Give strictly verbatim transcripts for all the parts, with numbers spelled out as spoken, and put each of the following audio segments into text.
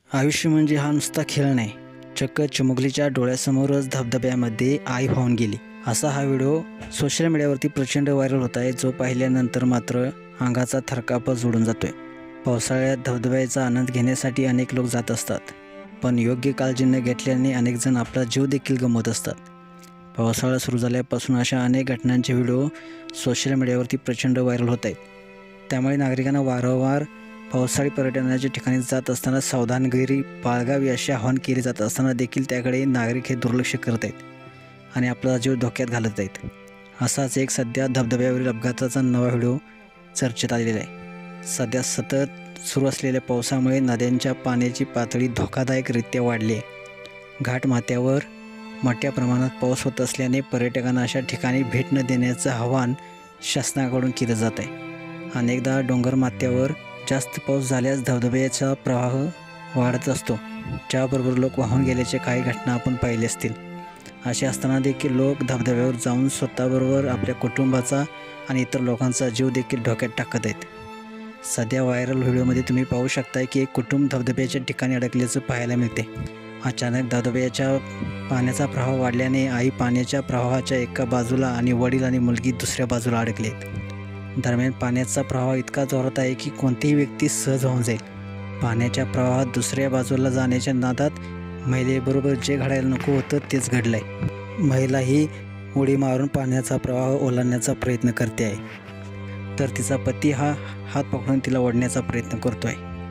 आयुष्य म्हणजे हा नुसता खेळ नाही, चक्क चिमुकलीच्या डोळ्यासमोरच धबधब्यामध्ये आई वाहून गेली असा हा व्हिडिओ सोशल मीडियावरती प्रचंड व्हायरल होत आहे, जो पाहिल्यानंतर मात्र अंगाचा थरकापच उडून जातोय। पावसाळ्यात धबधब्याचा आनंद घेण्यासाठी अनेक लोक जात असतात, पण योग्य काळजी न घेतल्याने अनेक जण आपला जीव देखील गमावत असतात। पावसाळा सुरू झाल्यापासून अशा अनेक घटनांचे व्हिडिओ सोशल मीडियावरती प्रचंड व्हायरल होत आहेत। त्यामुळे नागरिकांना वारंवार पावसाळी पर्यटनाच्या ठिकाणी जात असताना सावधानगिरी बाळगावी असे आवाहन केले जात असताना देखील त्याकडे नागरिक हे दुर्लक्ष करत आहेत आणि आपला जीव धोक्यात घालत आहेत। असाच एक सध्या धबधब्यावरील अपघाताचा नवा व्हिडिओ चर्चेत आलेला आहे। सध्या सतत सुरू असलेल्या पावसामुळे नद्यांच्या पाण्याची पातळी धोकादायकरित्या वाढली आहे। घाटमाथ्यावर मोठ्या प्रमाणात पाऊस होत असल्याने पर्यटकांना अशा ठिकाणी भेट न देण्याचं आवाहन शासनाकडून केलं जात आहे। अनेकदा डोंगरमाथ्यावर जास्त पाऊस झाल्यास धबधब्याचा प्रवाह वाढत असतो, ज्याबरोबर लोक वाहून गेल्याच्या काही घटना आपण पाहिल्या असतील। असे असताना देखील लोक धबधब्यावर जाऊन स्वतःबरोबर आपल्या कुटुंबाचा आणि इतर लोकांचा जीव देखील धोक्यात टाकत आहेत। सध्या व्हायरल व्हिडिओमध्ये तुम्ही पाहू शकता की एक कुटुंब धबधब्याच्या ठिकाणी अडकल्याचं पाहायला मिळते। अचानक धबधब्याच्या पाण्याचा प्रवाह वाढल्याने आई पाण्याच्या प्रवाहाच्या एका बाजूला आणि वडील आणि मुलगी दुसऱ्या बाजूला अडकले आहेत। दरम्यान पाण्याचा प्रवाह इतका जोरात आहे की कोणतीही व्यक्ती सहज वाहून जाईल। पाण्याच्या प्रवाहात दुसऱ्या बाजूला जाण्याच्या नादात महिलेबरोबर जे घडायला नको होतं तेच घडलंय। महिला ही उडी मारून पाण्याचा प्रवाह ओलांडण्याचा प्रयत्न करते आहे, तर तिचा पती हा हात पकडून तिला ओढण्याचा प्रयत्न करतोय,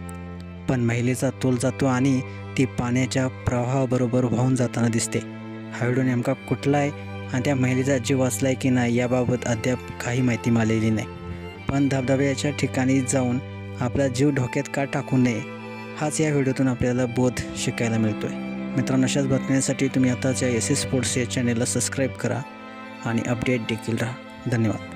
पण महिलेचा तोल जातो आणि ती पाण्याच्या प्रवाहाबरोबर वाहून जाताना दिसते। हा व्हिडिओ नेमका कुठला आहे आणि त्या महिलेचा जीव वाचलाय की नाही याबाबत अद्याप काही माहिती मिळालेली नाही, पण धबधब्याच्या ठिकाणी जाऊन आपला जीव धोक्यात का टाकू नये हाच या व्हिडिओतून आपल्याला बोध शिकायला मिळतोय। मित्रांनो, अशाच बातम्यांसाठी तुम्ही आताच्या एस एस स्पोर्ट्स या चॅनेलला सबस्क्राईब करा आणि अपडेट देखील राहा। धन्यवाद।